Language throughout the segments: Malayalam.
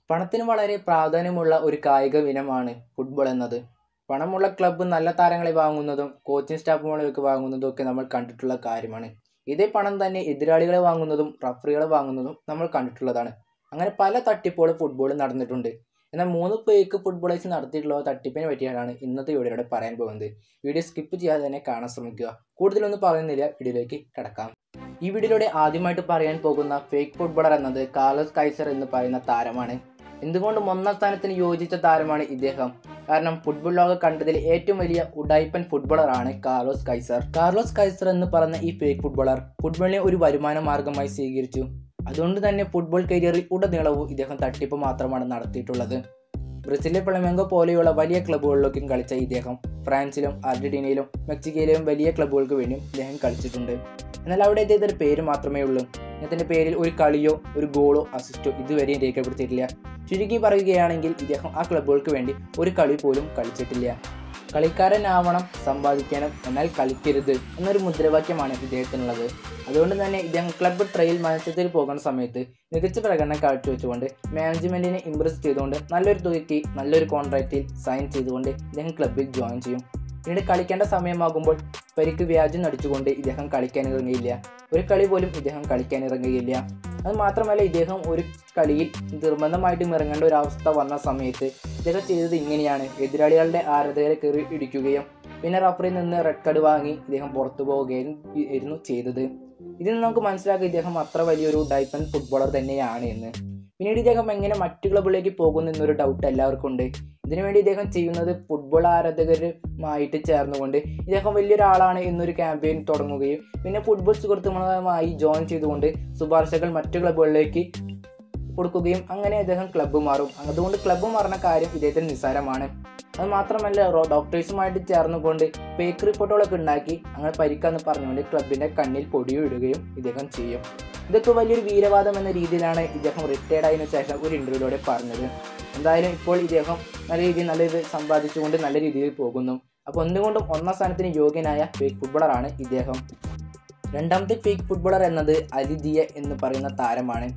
പണത്തിന് വളരെ പ്രാധാന്യമുള്ള ഒരു കായിക ഇനമാണ് ഫുട്ബോൾ എന്നത്. പണമുള്ള ക്ലബ്ബ് നല്ല താരങ്ങളെ വാങ്ങുന്നതും കോച്ചിങ് സ്റ്റാഫുകളെയൊക്കെ വാങ്ങുന്നതും ഒക്കെ നമ്മൾ കണ്ടിട്ടുള്ള കാര്യമാണ്. ഇതേ പണം തന്നെ എതിരാളികളെ വാങ്ങുന്നതും റഫറികളെ വാങ്ങുന്നതും നമ്മൾ കണ്ടിട്ടുള്ളതാണ്. അങ്ങനെ പല തട്ടിപ്പുകളും ഫുട്ബോളിൽ നടന്നിട്ടുണ്ട്. എന്നാൽ 3 ഫേക്ക് ഫുട്ബോളേഴ്സ് നടത്തിയിട്ടുള്ള തട്ടിപ്പിനെ പറ്റിയാണ് ഇന്നത്തെ വീഡിയോയിലൂടെ പറയാൻ പോകുന്നത്. വീഡിയോ സ്കിപ്പ് ചെയ്യാതെ തന്നെ കാണാൻ ശ്രമിക്കുക. കൂടുതലൊന്നും പറയുന്നില്ല, വീഡിയോയിലേക്ക് കിടക്കാം. ഈ വീഡിയോയിലൂടെ ആദ്യമായിട്ട് പറയാൻ പോകുന്ന ഫേക്ക് ഫുട്ബോളർ എന്നത് കാർലോസ് കൈസർ എന്ന് പറയുന്ന താരമാണ്. എന്തുകൊണ്ടും 1ാം സ്ഥാനത്തിന് യോജിച്ച താരമാണ് ഇദ്ദേഹം. കാരണം ഫുട്ബോൾ ലോകം കണ്ടതിൽ ഏറ്റവും വലിയ ഉഡായിപ്പൻ ഫുട്ബോളറാണ് കാർലോസ് കൈസർ. കാർലോസ് കൈസർ എന്ന് പറഞ്ഞ ഈ ഫേക്ക് ഫുട്ബോളർ ഫുട്ബോളിനെ ഒരു വരുമാന മാർഗമായി സ്വീകരിച്ചു. അതുകൊണ്ട് തന്നെ ഫുട്ബോൾ കരിയറിൽ ഉടനീളവും ഇദ്ദേഹം തട്ടിപ്പ് മാത്രമാണ് നടത്തിയിട്ടുള്ളത്. ബ്രസീലിലെ ഫ്ലമെങ്കോ പോലെയുള്ള വലിയ ക്ലബ്ബുകളിലേക്കും കളിച്ച ഇദ്ദേഹം ഫ്രാൻസിലും അർജന്റീനയിലും മെക്സിക്കോയിലും വലിയ ക്ലബ്ബുകൾക്ക് വേണ്ടിയും ഇദ്ദേഹം കളിച്ചിട്ടുണ്ട്. എന്നാൽ അവിടെ ഇദ്ദേഹത്തിൻ്റെ പേര് മാത്രമേ ഉള്ളൂ. ഇദ്ദേഹത്തിൻ്റെ പേരിൽ ഒരു കളിയോ ഒരു ഗോളോ അസിസ്റ്റോ ഇതുവരെയും രേഖപ്പെടുത്തിയിട്ടില്ല. ചുരുക്കി പറയുകയാണെങ്കിൽ ഇദ്ദേഹം ആ ക്ലബ്ബുകൾക്ക് വേണ്ടി ഒരു കളി പോലും കളിച്ചിട്ടില്ല. കളിക്കാരനാവണം, സമ്പാദിക്കാനും, എന്നാൽ കളിക്കരുത് എന്നൊരു മുദ്രാവാക്യമാണ് ഇദ്ദേഹത്തിനുള്ളത്. അതുകൊണ്ട് തന്നെ ഇദ്ദേഹം ക്ലബ്ബ് ട്രയൽ മത്സരത്തിൽ പോകുന്ന സമയത്ത് മികച്ച പ്രകടനം കാഴ്ചവെച്ചുകൊണ്ട് മാനേജ്മെൻറ്റിനെ ഇംപ്രസ് ചെയ്തുകൊണ്ട് നല്ലൊരു തുകയ്ക്ക് നല്ലൊരു കോൺട്രാക്റ്റിൽ സൈൻ ചെയ്തുകൊണ്ട് ഇദ്ദേഹം ക്ലബ്ബിൽ ജോയിൻ ചെയ്യും. പിന്നീട് കളിക്കേണ്ട സമയമാകുമ്പോൾ പരിക്ക് വ്യാജം നടിച്ചുകൊണ്ട് ഇദ്ദേഹം കളിക്കാനിറങ്ങിയില്ല. ഒരു കളി പോലും ഇദ്ദേഹം കളിക്കാനിറങ്ങുകയില്ല. അത് മാത്രമല്ല, ഇദ്ദേഹം ഒരു കളിയിൽ നിർബന്ധമായിട്ടും ഇറങ്ങേണ്ട ഒരു അവസ്ഥ വന്ന സമയത്ത് ഇദ്ദേഹം ചെയ്തത് ഇങ്ങനെയാണ്: എതിരാളികളുടെ ആരാധകരെ കയറി ഇടിക്കുകയും പിന്നെ റഫറിൽ നിന്ന് റെഡ് കാർഡ് വാങ്ങി ഇദ്ദേഹം പുറത്തു പോവുകയായിരുന്നു ചെയ്തത്. ഇതിൽ നിന്ന് നമുക്ക് മനസ്സിലാക്കുക ഇദ്ദേഹം അത്ര വലിയൊരു ഡൈപ്പൻ ഫുട്ബോളർ തന്നെയാണ് എന്ന്. പിന്നീട് ഇദ്ദേഹം എങ്ങനെ മറ്റു ക്ലബ്ബുകളിലേക്ക് പോകുന്നു എന്നൊരു ഡൗട്ട് എല്ലാവർക്കും ഉണ്ട്. ഇതിനുവേണ്ടി ഇദ്ദേഹം ചെയ്യുന്നത് ഫുട്ബോൾ ആരാധകരുമായിട്ട് ചേർന്നുകൊണ്ട് ഇദ്ദേഹം വലിയൊരാളാണ് എന്നൊരു ക്യാമ്പയിൻ തുടങ്ങുകയും പിന്നെ ഫുട്ബോൾ സുഹൃത്തുക്കളുമായി ജോയിൻ ചെയ്തുകൊണ്ട് ശുപാർശകൾ മറ്റു ക്ലബ്ബുകളിലേക്ക് കൊടുക്കുകയും അങ്ങനെ അദ്ദേഹം ക്ലബ്ബ് മാറും. അതുകൊണ്ട് ക്ലബ്ബ് മാറുന്ന കാര്യം ഇദ്ദേഹത്തിന് നിസ്സാരമാണ്. അത് മാത്രമല്ല, ഡോക്ടേഴ്സുമായിട്ട് ചേർന്നുകൊണ്ട് ഫേക്ക് റിപ്പോർട്ടുകളൊക്കെ ഉണ്ടാക്കി അങ്ങനെ പരിക്കാന്ന് പറഞ്ഞുകൊണ്ട് ക്ലബിൻ്റെ കണ്ണിൽ പൊടിയോ ഇടുകയും ഇദ്ദേഹം ചെയ്യും. ഇതൊക്കെ വലിയൊരു വീരവാദം എന്ന രീതിയിലാണ് ഇദ്ദേഹം റിട്ടയർഡ് ആയതിനു ശേഷം ഒരു ഇൻ്റർവ്യൂയിലൂടെ പറഞ്ഞത്. എന്തായാലും ഇപ്പോൾ ഇദ്ദേഹം നല്ലൊരു സമ്പാദിച്ചുകൊണ്ട് നല്ല രീതിയിൽ പോകുന്നു. അപ്പോൾ എന്തുകൊണ്ടും 1ാം സ്ഥാനത്തിന് യോഗ്യനായ ഫേക്ക് ഫുട്ബോളറാണ് ഇദ്ദേഹം. രണ്ടാമത്തെ ഫേക്ക് ഫുട്ബോളർ എന്നത് അലിദിയ എന്ന് പറയുന്ന താരമാണ്.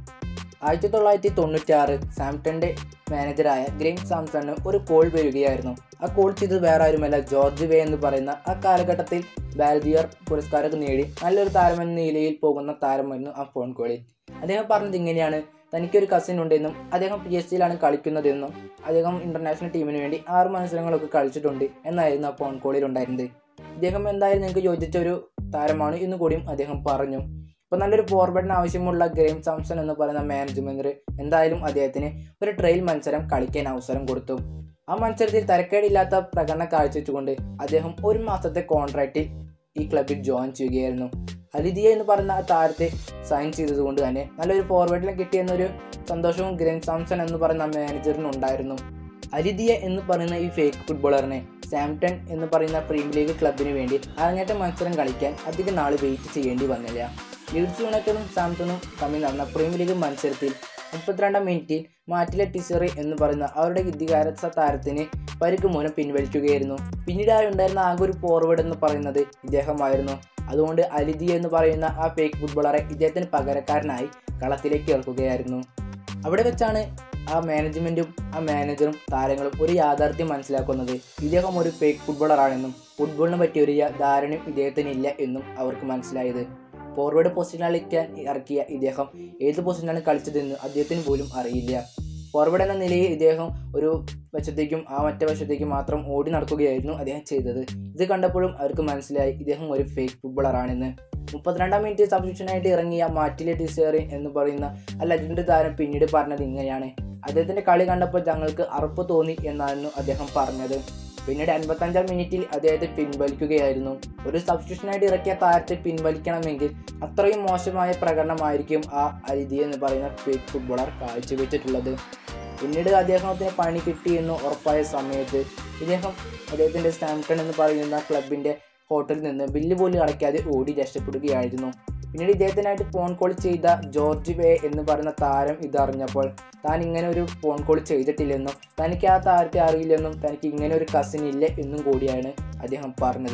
1996 സാംപ്ടന്റെ മാനേജറായ ഗ്രെയിം സാംസണിന് ഒരു കോൾ വരികയായിരുന്നു. ആ കോൾ ചെയ്തത് വേറെ ആരുമല്ല, ജോർജ് വേ എന്ന് പറയുന്ന ആ കാലഘട്ടത്തിൽ ബാൽദിയർ പുരസ്കാരമൊക്കെ നേടി നല്ലൊരു താരമെന്ന നിലയിൽ പോകുന്ന താരമായിരുന്നു ആ ഫോൺ കോളിൽ. അദ്ദേഹം പറഞ്ഞത് ഇങ്ങനെയാണ്: തനിക്കൊരു കസിൻ ഉണ്ടെന്നും അദ്ദേഹം PSG കളിക്കുന്നതെന്നും അദ്ദേഹം ഇൻ്റർനാഷണൽ ടീമിന് വേണ്ടി 6 മത്സരങ്ങളൊക്കെ കളിച്ചിട്ടുണ്ട് എന്നായിരുന്നു ആ ഫോൺ കോളിൽ ഉണ്ടായിരുന്നത്. ഇദ്ദേഹം എന്തായാലും നിങ്ങൾക്ക് യോജിച്ച ഒരു താരമാണ് എന്ന് കൂടിയും അദ്ദേഹം പറഞ്ഞു. ഇപ്പോൾ നല്ലൊരു ഫോർവേഡിന് ആവശ്യമുള്ള ഗ്രെയിം സാംസൺ എന്ന് പറയുന്ന മാനേജ്മെൻറ്റ് എന്തായാലും അദ്ദേഹത്തിന് ഒരു ട്രയൽ മത്സരം കളിക്കാൻ അവസരം കൊടുത്തു. ആ മത്സരത്തിൽ തരക്കേടില്ലാത്ത പ്രകടനം കാഴ്ചവെച്ചുകൊണ്ട് അദ്ദേഹം 1 മാസത്തെ കോൺട്രാക്റ്റിൽ ഈ ക്ലബിൽ ജോയിൻ ചെയ്യുകയായിരുന്നു. അലിദിയ എന്ന് പറയുന്ന ആ താരത്തെ സൈൻ ചെയ്തതുകൊണ്ട് തന്നെ നല്ലൊരു ഫോർവേഡിനെ കിട്ടിയെന്നൊരു സന്തോഷവും ഗ്രെയിം സാംസൺ എന്ന് പറയുന്ന മാനേജറിനുണ്ടായിരുന്നു. അലിദിയ എന്ന് പറയുന്ന ഈ ഫേക്ക് ഫുട്ബോളറിനെ സാംപ്ടൺ എന്ന് പറയുന്ന പ്രീമിയർ ലീഗ് ക്ലബിന് വേണ്ടി അരങ്ങേറ്റ മത്സരം കളിക്കാൻ അധികം നാൾ വെയിറ്റ് ചെയ്യേണ്ടി വന്നില്ല. ലീഡ്സ് യുണൈറ്റഡും സാംപ്ടണും തമ്മിൽ നടന്ന പ്രീമിയർ ലീഗ് മത്സരത്തിൽ 32ാം മിനിറ്റിൽ മാറ്റിലെ ടിസറി എന്ന് പറയുന്ന അവരുടെ വിദ്യാഭ്യാസ താരത്തിന് പരിക്ക് മൂലം പിൻവലിക്കുകയായിരുന്നു. പിന്നീട് ഉണ്ടായിരുന്ന ആകെ ഒരു ഫോർവേഡ് എന്ന് പറയുന്നത് ഇദ്ദേഹമായിരുന്നു. അതുകൊണ്ട് അലിദിയ എന്ന് പറയുന്ന ആ ഫേക്ക് ഫുട്ബോളറെ ഇദ്ദേഹത്തിന് പകരക്കാരനായി കളത്തിലേക്ക് ഇറക്കുകയായിരുന്നു. അവിടെ വെച്ചാണ് ആ മാനേജ്മെൻറ്റും ആ മാനേജറും താരങ്ങളും ഒരു യാഥാർത്ഥ്യം മനസ്സിലാക്കുന്നത്: ഇദ്ദേഹം ഒരു ഫേക്ക് ഫുട്ബോളറാണെന്നും ഫുട്ബോളിനെ പറ്റിയ ഒരു ധാരണയും ഇദ്ദേഹത്തിനില്ല എന്നും അവർക്ക് മനസ്സിലായത്. ഫോർവേഡ് പൊസിഷനിലേക്ക് ഇറക്കിയ ഇദ്ദേഹം ഏത് പൊസിഷനാണ് കളിച്ചതെന്ന് അദ്ദേഹത്തിന് പോലും അറിയില്ല. ഫോർവേഡ് എന്ന നിലയിൽ ഇദ്ദേഹം ഒരു വശത്തേക്കും മറ്റേ വശത്തേക്കും മാത്രം ഓടി നടക്കുകയായിരുന്നു അദ്ദേഹം ചെയ്തത്. ഇത് കണ്ടപ്പോഴും അവർക്ക് മനസ്സിലായി ഇദ്ദേഹം ഒരു ഫേക്ക് ഫുട്ബോളറാണെന്ന്. 32ാം മിനിറ്റ് സബ്സ്റ്റിറ്റ്യൂഷനായിട്ട് ഇറങ്ങിയ മാറ്റിലെ ടിസറി എന്ന് പറയുന്ന ആ ലെജൻഡ് താരം പിന്നീട് പറഞ്ഞത് ഇങ്ങനെയാണ്: അദ്ദേഹത്തിൻ്റെ കളി കണ്ടപ്പോൾ ഞങ്ങൾക്ക് അറപ്പ് തോന്നി എന്നായിരുന്നു അദ്ദേഹം പറഞ്ഞത്. പിന്നീട് 55ാം മിനിറ്റിൽ അദ്ദേഹത്തെ പിൻവലിക്കുകയായിരുന്നു. ഒരു സബ്സ്റ്റിറ്റ്യൂഷനായിട്ട് ഇറക്കിയ താരത്തെ പിൻവലിക്കണമെങ്കിൽ അത്രയും മോശമായ പ്രകടനമായിരിക്കും ആ അലിദിയ എന്ന് പറയുന്ന ഫേക്ക് ഫുട്ബോളർ കാഴ്ചവെച്ചിട്ടുള്ളത്. പിന്നീട് അദ്ദേഹത്തിന് പണി കിട്ടിയെന്ന് ഉറപ്പായ സമയത്ത് അദ്ദേഹത്തിൻ്റെ സാംപ്ടൺ എന്ന് പറയുന്ന ക്ലബിൻ്റെ ഹോട്ടലിൽ നിന്ന് ബില്ല് പോലും അടയ്ക്കാതെ ഓടി രക്ഷപ്പെടുകയായിരുന്നു. പിന്നീട് ഇദ്ദേഹത്തിനായിട്ട് ഫോൺ കോൾ ചെയ്ത ജോർജ് വേ എന്ന് പറയുന്ന താരം ഇതറിഞ്ഞപ്പോൾ താൻ ഇങ്ങനെ ഒരു ഫോൺ കോൾ ചെയ്തിട്ടില്ലെന്നും തനിക്ക് ആ താരത്തെ അറിയില്ലെന്നും തനിക്ക് ഇങ്ങനെ ഒരു കസിൻ ഇല്ല എന്നും കൂടിയാണ് അദ്ദേഹം പറഞ്ഞത്.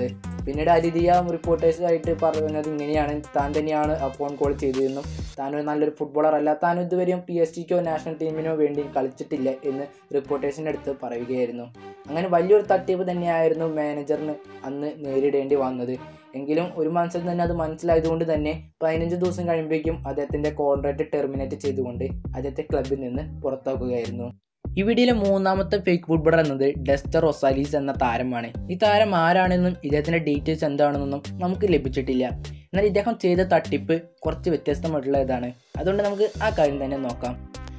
പിന്നീട് അദിതിയ റിപ്പോർട്ടേഴ്സായിട്ട് പറയുന്നത് ഇങ്ങനെയാണ്, താൻ തന്നെയാണ് ആ ഫോൺ കോൾ ചെയ്തതെന്നും താൻ നല്ലൊരു ഫുട്ബോളർ അല്ല, താൻ ഇതുവരെയും PSG നാഷണൽ ടീമിനോ വേണ്ടി കളിച്ചിട്ടില്ല എന്ന് റിപ്പോർട്ടേഴ്സിൻ്റെ അടുത്ത് പറയുകയായിരുന്നു. അങ്ങനെ വലിയൊരു തട്ടിപ്പ് തന്നെയായിരുന്നു മാനേജറിന് അന്ന് നേരിടേണ്ടി വന്നത്. എങ്കിലും ഒരു മത്സരം തന്നെ അത് മനസ്സിലായതുകൊണ്ട് തന്നെ 15 ദിവസം കഴിയുമ്പോഴേക്കും അദ്ദേഹത്തിൻ്റെ കോൺട്രാക്റ്റ് ടെർമിനേറ്റ് ചെയ്തുകൊണ്ട് അദ്ദേഹത്തെ ക്ലബിൽ നിന്ന് പുറത്താക്കുകയായിരുന്നു. ഈ വീഡിയോയിലെ മൂന്നാമത്തെ ഫേക്ക് ഫുട്ബോളർ എന്നത് ഡെസ്റ്റർ റൊസാലീസ് എന്ന താരമാണ്. ഈ താരം ആരാണെന്നും ഇദ്ദേഹത്തിൻ്റെ ഡീറ്റെയിൽസ് എന്താണെന്നൊന്നും നമുക്ക് ലഭിച്ചിട്ടില്ല. എന്നാൽ ഇദ്ദേഹം ചെയ്ത തട്ടിപ്പ് കുറച്ച് വ്യത്യസ്തമായിട്ടുള്ളതാണ്. അതുകൊണ്ട് നമുക്ക് ആ കാര്യം തന്നെ നോക്കാം.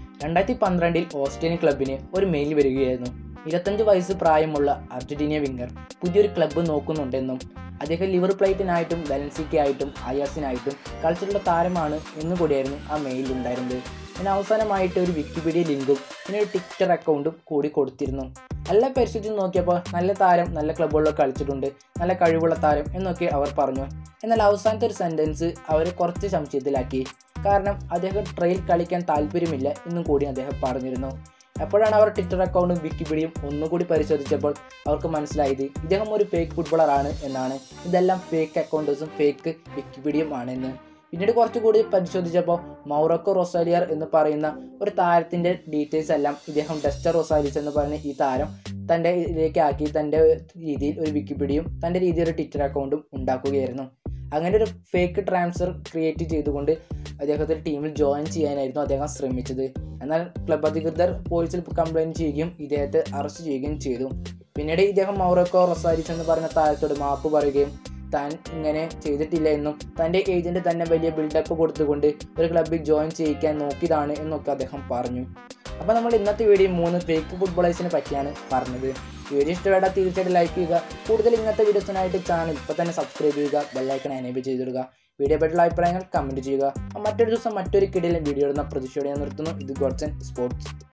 2012 ഓസ്ട്രേലിയൻ ക്ലബിന് ഒരു മെയിൽ വരികയായിരുന്നു. 25 വയസ്സ് പ്രായമുള്ള അർജന്റീനിയ വിങ്ങർ പുതിയൊരു ക്ലബ്ബ് നോക്കുന്നുണ്ടെന്നും അദ്ദേഹം ലിവർ പ്ലേറ്റിനായിട്ടും വലൻസിക്കായിട്ടും അയാസിനായിട്ടും കളിച്ചിട്ടുള്ള താരമാണ് എന്നുകൂടിയായിരുന്നു ആ മെയിലിൽ ഉണ്ടായിരുന്നത്. പിന്നെ അവസാനമായിട്ട് ഒരു വിക്കിപീഡിയ ലിങ്കും പിന്നെ ഒരു ട്വിറ്റർ അക്കൗണ്ടും കൂടി കൊടുത്തിരുന്നു. എല്ലാം പരിശോധിച്ച് നോക്കിയപ്പോൾ നല്ല താരം നല്ല ക്ലബ്ബുകളിലൊക്കെ കളിച്ചിട്ടുണ്ട്, നല്ല കഴിവുള്ള താരം എന്നൊക്കെ അവർ പറഞ്ഞു. എന്നാൽ അവസാനത്തെ ഒരു സെൻറ്റൻസ് അവരെ കുറച്ച് സംശയത്തിലാക്കി. കാരണം അദ്ദേഹം ട്രെയിൽ കളിക്കാൻ താല്പര്യമില്ല എന്നും കൂടി അദ്ദേഹം പറഞ്ഞിരുന്നു. അപ്പോഴാണ് അവർ ട്വിറ്റർ അക്കൗണ്ടും വിക്കിപീഡിയയും ഒന്നുകൂടി പരിശോധിച്ചപ്പോൾ അവർക്ക് മനസ്സിലായത് ഇദ്ദേഹം ഒരു ഫേക്ക് ഫുട്ബോളർ ആണ് എന്നാണ്. ഇതെല്ലാം ഫേക്ക് അക്കൗണ്ട്സും ഫേക്ക് വിക്കിപീഡിയയും ആണെന്ന്. പിന്നീട് കുറച്ചുകൂടി പരിശോധിച്ചപ്പോൾ മൗറോക്കോ റൊസാലിയർ എന്ന് പറയുന്ന ഒരു താരത്തിൻ്റെ ഡീറ്റെയിൽസ് എല്ലാം ഇദ്ദേഹം ഡെസ്റ്റർ റൊസാലിസ് എന്ന് പറയുന്ന ഈ താരം തൻ്റെ ഇതിലേക്ക് ആക്കി തൻ്റെ രീതിയിൽ ഒരു വിക്കിപീഡിയയും തൻ്റെ രീതിയിൽ ഒരു ട്വിറ്റർ അക്കൗണ്ടും ഉണ്ടാക്കുകയായിരുന്നു. അങ്ങനെ ഒരു ഫേക്ക് ട്രാൻസ്ഫർ ക്രിയേറ്റ് ചെയ്തുകൊണ്ട് അദ്ദേഹത്തിൻ്റെ ടീമിൽ ജോയിൻ ചെയ്യാനായിരുന്നു അദ്ദേഹം ശ്രമിച്ചത്. എന്നാൽ ക്ലബ് അധികൃതർ പോലീസിൽ കംപ്ലയിൻറ്റ് ചെയ്യുകയും ഇദ്ദേഹത്തെ അറസ്റ്റ് ചെയ്യുകയും ചെയ്തു. പിന്നീട് ഇദ്ദേഹം മൗറോക്കോ റൊസാലിസ് എന്ന് പറയുന്ന താരത്തോട് മാപ്പ് പറയുകയും താൻ ഇങ്ങനെ ചെയ്തിട്ടില്ല എന്നും തൻ്റെ ഏജൻറ്റ് തന്നെ വലിയ ബിൽഡപ്പ് കൊടുത്തുകൊണ്ട് ഒരു ക്ലബ്ബിൽ ജോയിൻ ചെയ്യിക്കാൻ നോക്കിയതാണ് എന്നൊക്കെ അദ്ദേഹം പറഞ്ഞു. അപ്പോൾ നമ്മൾ ഇന്നത്തെ വീഡിയോ 3 ഫേക്ക് ഫുട്ബോളേഴ്സിനെ പറ്റിയാണ് പറഞ്ഞത്. വീഡിയോ ഇഷ്ടപ്പെട്ടാൽ തീർച്ചയായിട്ടും ലൈക്ക് ചെയ്യുക. കൂടുതൽ ഇങ്ങനത്തെ വീഡിയോസിനായിട്ട് ചാനൽ ഇപ്പോൾ തന്നെ സബ്സ്ക്രൈബ് ചെയ്യുക, ബെല്ലൈക്കൺ എനേബിൾ ചെയ്തിടുക. വീഡിയോ പറ്റിയുള്ള അഭിപ്രായങ്ങൾ കമൻറ്റ് ചെയ്യുക. മറ്റൊരു ദിവസം മറ്റൊരു കിടിലൻ വീഡിയോ ഇടുന്ന പ്രതീക്ഷയോടെ ഞാൻ നിർത്തുന്നു. ഇത് ഗോഡ്സൺ സ്പോർട്സ്.